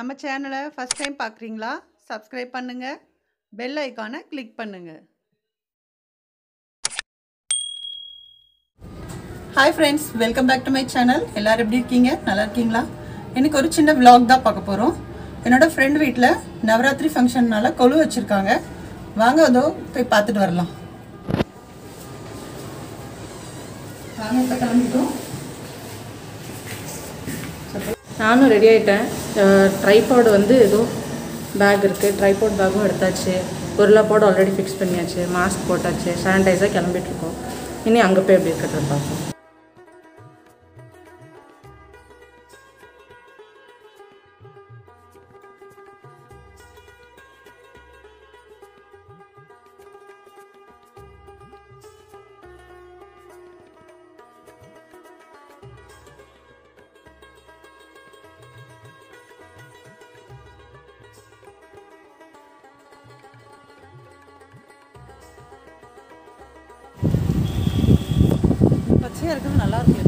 நம்ம சேனலை first time பார்க்குறீங்களா? சப்ஸ்கிரைப் பண்ணுங்க. பெல் ஐகானை கிளிக் பண்ணுங்க. Hi friends, welcome back to my channel. எல்லோரும் எப்படி இருக்கீங்க? நல்லா இருக்கீங்களா? இன்றைக்கி ஒரு சின்ன vlog தான் பார்க்க போகிறோம். என்னோடய ஃப்ரெண்ட் வீட்டில் நவராத்திரி ஃபங்க்ஷன்னால கொலு வச்சுருக்காங்க. வாங்க அதோ போய் பார்த்துட்டு வரலாம். வாங்க, இப்போ கிளம்பிட்டோம். நானும் ரெடி ஆகிட்டேன். ட்ரைபாட் வந்து ஏதோ பேக் இருக்குது, ட்ரைபாட் பேக்கும் எடுத்தாச்சு, பொருளாப்பாடு ஆல்ரெடி ஃபிக்ஸ் பண்ணியாச்சு, மாஸ்க் போட்டாச்சு, சானிடைசர் கிளம்பிட்டுருக்கோம். இனி அங்கே போய் எப்படி இருக்கிறது பார்ப்போம். பச்சையாக இருக்கிறது நல்லா இருக்கு.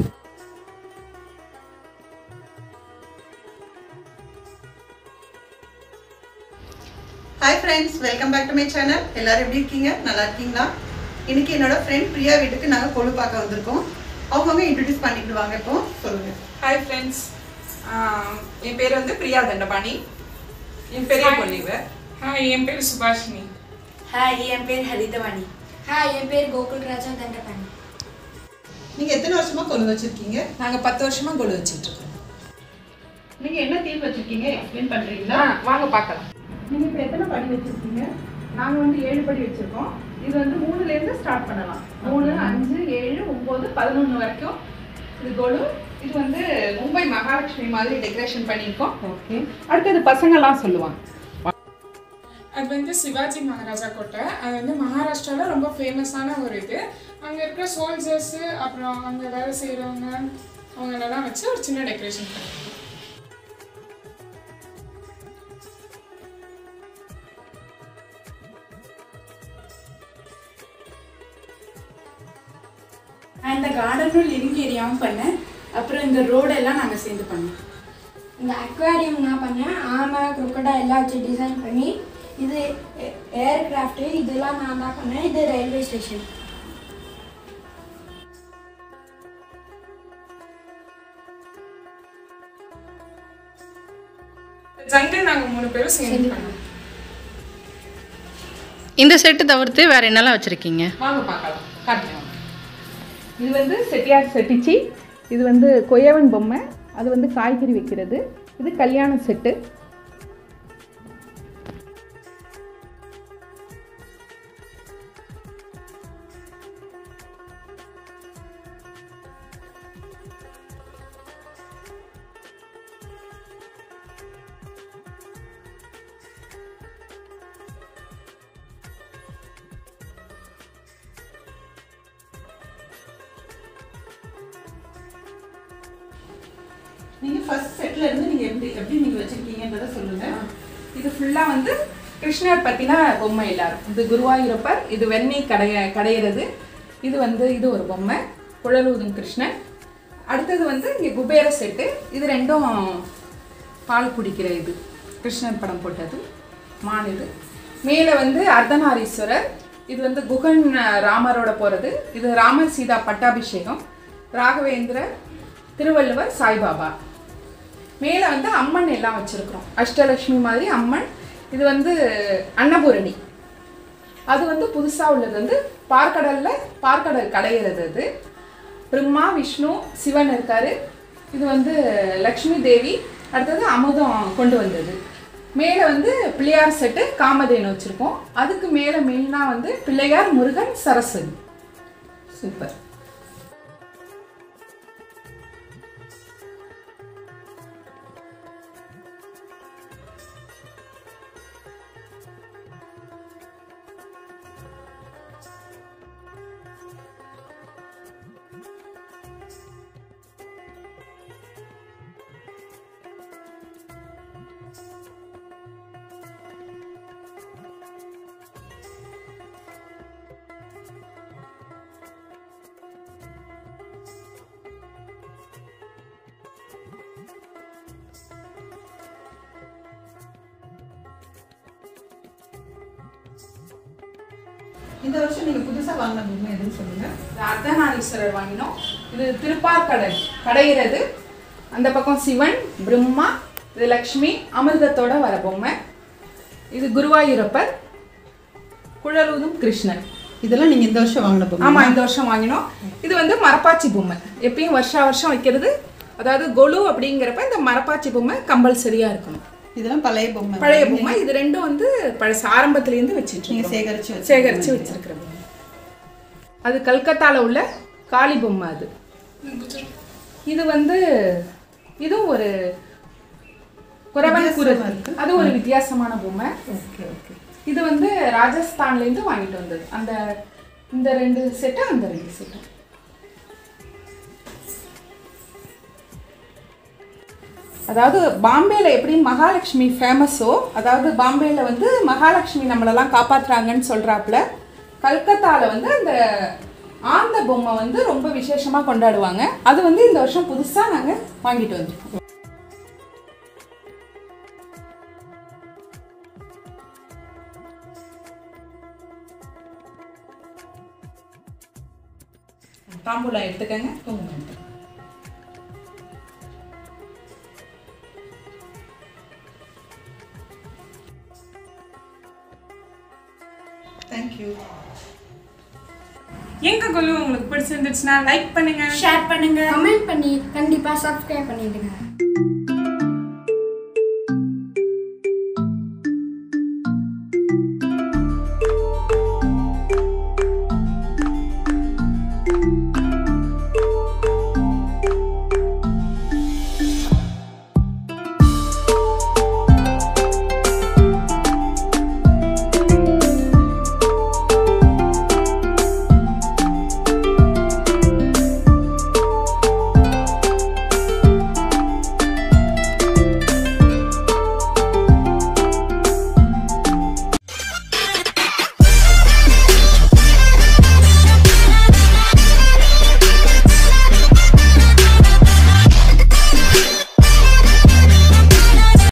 Hi friends, welcome back to my channel. எல்லாரும் எப்படி இருக்கீங்க? நல்லா இருக்கீங்களா? இன்னைக்கு என்னோட ஃப்ரெண்ட் பிரியா வீட்டுக்கு நாங்கள் கொலு பார்க்க வந்திருக்கோம். அவங்க இன்ட்ரடியூஸ் பண்ணிக்கிடுவாங்க. இப்போ சொல்லுங்க. ஹாய் ஃப்ரெண்ட்ஸ், என் பேர் வந்து பிரியா தண்டபாணி. என் பெரிய பொண்ணு. ஹாய், என் பேர் சுபாஷினி. ஹாய், என் பேர் ஹரிதவாணி. ஹாய், என் பேர் கோகுல் ராஜா தண்டபாணி. நீங்கள் எத்தனை வருஷமாக கொலு வச்சுருக்கீங்க? நாங்கள் 10 வருஷமாக கொலு வச்சுட்டு இருக்கோம். நீங்கள் என்ன தீம் வச்சுருக்கீங்க? எக்ஸ்பிளைன் பண்ணுறீங்களா? வாங்க பார்க்கலாம். நீங்கள் இப்போ எத்தனை படி வச்சுருக்கீங்க? நாங்கள் வந்து 7 படி வச்சுருக்கோம். இது வந்து 3லேருந்து ஸ்டார்ட் பண்ணலாம். 3, 5, 7, 9, 11 வரைக்கும் இது கொலு. இது வந்து மும்பை மகாலட்சுமி மாதிரி டெக்கரேஷன் பண்ணியிருக்கோம். ஓகே. அடுத்தது பசங்கள்லாம் சொல்லுவாங்க. அது வந்து சிவாஜி மகாராஜா கோட்டை. அது வந்து மகாராஷ்டிராவில் ரொம்ப ஃபேமஸான ஒரு இது. அங்கே இருக்கிற சோல்ஜர்ஸு, அப்புறம் அங்கே வேலை செய்கிறவங்க, அவங்களெல்லாம் வச்சு ஒரு சின்ன டெக்கரேஷன் பண்ணுவோம். நான் இந்த கார்டனும் லிவிங் ஏரியாவும் பண்ணேன். அப்புறம் இந்த ரோடெல்லாம் நாங்கள் சேர்ந்து பண்ணோம். இந்த அக்வாரியம் நான் பண்ணேன். ஆமை, குரோக்கடா எல்லாம் வச்சு டிசைன் பண்ணி, இது ஏர்கிராஃப்ட்டு இதெல்லாம் நான் தான் பண்ணேன். இது ரயில்வே ஸ்டேஷன். ஜங்கிள் நாங்கள் 3 பேரும் சேர்ந்து பண்ணோம். இந்த செட்டு தவிர்த்து வேறு என்னெல்லாம் வச்சுருக்கீங்க? வாங்க பார்க்கலாம். காட்டுங்க. இது வந்து செட்டியார் செட்டிச்சி, இது வந்து கொய்யவன் பொம்மை, அது வந்து காய்கறி வைக்கிறது, இது கல்யாண செட்டு. நீங்கள் ஃபர்ஸ்ட் செட்டில் இருந்து நீங்கள் எப்படி நீங்கள் வச்சுருக்கீங்கன்றதை சொல்லுங்கள். இது ஃபுல்லாக வந்து கிருஷ்ணர் பற்றின பொம்மை எல்லாரும். இது குருவாயூரப்பர், இது வெண்ணெய் கடையிறது, இது வந்து இது ஒரு பொம்மை குழலூதும் கிருஷ்ணன். அடுத்தது வந்து இங்கே குபேர செட்டு, இது ரெண்டும் பால் குடிக்கிற இது கிருஷ்ணன் படம் போட்டது மான். இது மேலே வந்து அர்த்தநாரீஸ்வரர், இது வந்து குகன் ராமரோட போகிறது, இது ராமர் சீதா பட்டாபிஷேகம், ராகவேந்திரர், திருவள்ளுவர், சாய்பாபா. மேலே வந்து அம்மன் எல்லாம் வச்சுருக்குறோம், அஷ்டலக்ஷ்மி மாதிரி அம்மன். இது வந்து அன்னபூரணி. அது வந்து புதுசாக உள்ளது வந்து பார்க்கடல் கடையிறது. அது பிரம்மா, விஷ்ணு, சிவன் இருக்காரு. இது வந்து லக்ஷ்மி தேவி. அடுத்தது அமுதம் கொண்டு வந்தது. மேலே வந்து பிள்ளையார் செட்டு காமதேனு வச்சுருக்கோம். அதுக்கு மேலே மெயினாக வந்து பிள்ளையார், முருகன், சரஸ்வதி. சூப்பர். இந்த வருஷம் நீங்க புதுசா வாங்கின பொம்மை எதுன்னு சொல்லுங்க. அர்த்தநாரீஸ்வரர் வாங்கினோம். இது திருப்பார்கடை கடையிறது. அந்த பக்கம் சிவன், பிரம்மா, இது லக்ஷ்மி, அமிர்தத்தோட வர பொம்மை. இது குருவாயூரப்பர், குழலூதும் கிருஷ்ணன். இதெல்லாம் நீங்க இந்த வருஷம் வாங்கின பொம்மை? ஆமா, இந்த வருஷம் வாங்கினோம். இது வந்து மரப்பாச்சி பொம்மை. எப்பயும் வருஷம் வைக்கிறது. அதாவது கொலு அப்படிங்கிறப்ப இந்த மரப்பாச்சி பொம்மை கம்பல்சரியா இருக்கணும். இதெல்லாம் பழைய பொம்மை. பழைய பொம்மை. இது ரெண்டும் வந்து பழைய ஆரம்பத்திலேருந்து வச்சுட்டு நீங்க சேகரிச்சு வச்சிருக்கிற பொம்மை. அது கல்கத்தால உள்ள காளி பொம்மை. அது இது வந்து இதுவும் ஒரு குரவன் குரல். அது ஒரு வித்தியாசமான பொம்மை. Okay okay. இது வந்து ராஜஸ்தான்லேருந்து வாங்கிட்டு வந்தது. அந்த இந்த 2 செட்டு, அந்த 2 செட்டு. அதாவது பாம்பேல எப்படி மகாலட்சுமி ஃபேமஸோ, அதாவது பாம்பேல வந்து மகாலட்சுமி நம்மளெல்லாம் காப்பாற்றுறாங்கன்னு சொல்கிறாப்புல, கல்கத்தாவில் வந்து அந்த ஆந்த பொம்மை வந்து ரொம்ப விசேஷமாக கொண்டாடுவாங்க. அது வந்து இந்த வருஷம் புதுசாக நாங்கள் வாங்கிட்டு வந்திருக்கோம். தாம்பூலம் எடுத்துக்கங்க, குங்குமம் எடுத்துக்கங்க. தேங்க்யூ. எங்க கொலு உங்களுக்கு பிடிச்சிருந்துச்சுன்னா லைக் பண்ணுங்க, ஷேர் பண்ணுங்க, கமெண்ட் பண்ணி கண்டிப்பாக சப்ஸ்கிரைப் பண்ணிடுங்க.